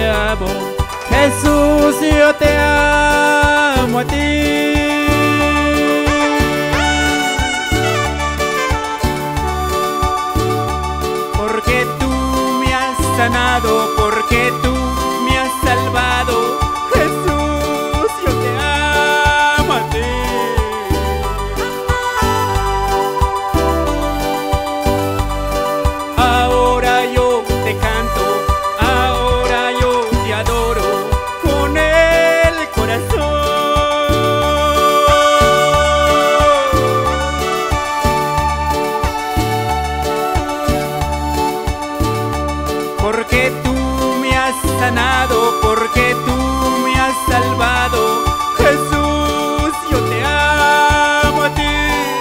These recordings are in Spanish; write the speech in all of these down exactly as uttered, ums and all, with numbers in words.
te amo. Jesús, yo te amo a ti. Porque tú me has sanado, porque tú me has salvado. Jesús, yo te amo a ti. Ahora yo te canto, ahora yo te adoro con el corazón. Porque tú me has sanado, porque tú me has salvado. Jesús, yo te amo a ti.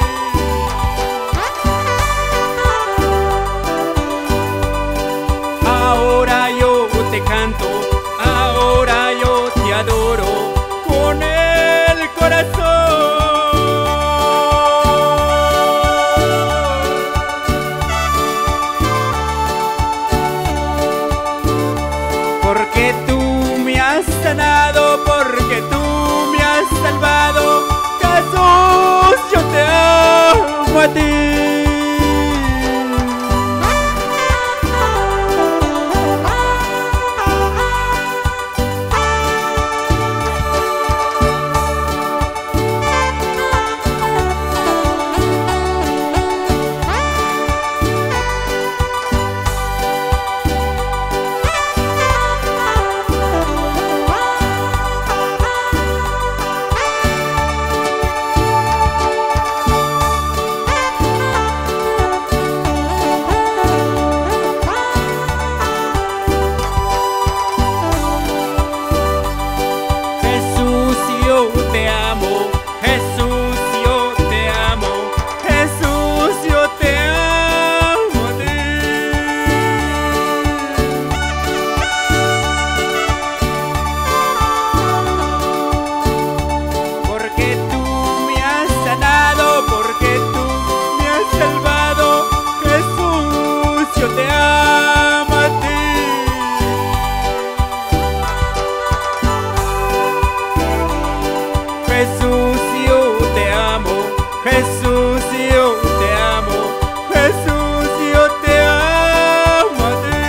Ahora yo te canto, ahora yo te adoro con el corazón. Porque tú me has sanado, porque tú me has salvado. Jesús, yo te amo a ti. Yo te amo, Jesús, yo te amo, Jesús, yo te amo a ti. Porque tú me has sanado, porque tú me has salvado. Jesús, yo te amo a ti. Jesús, yo te amo, Jesús, yo te amo, Jesús, yo te amo a ti.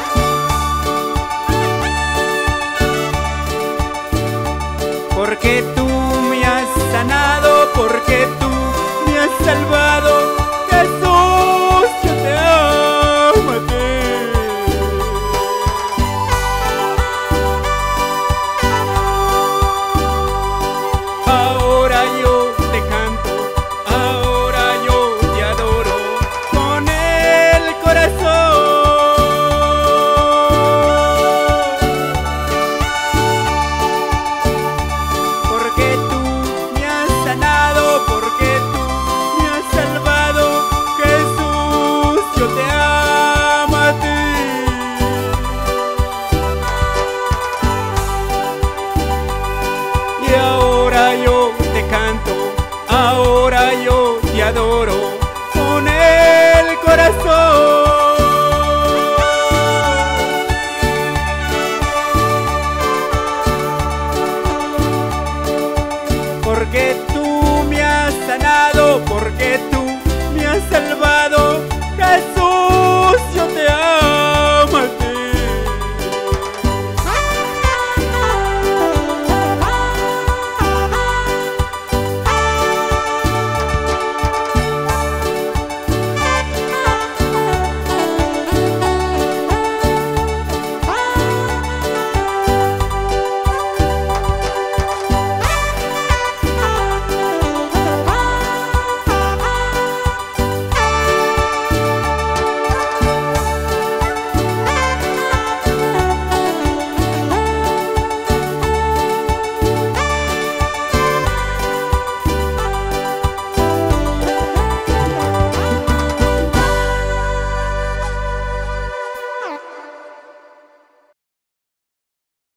Porque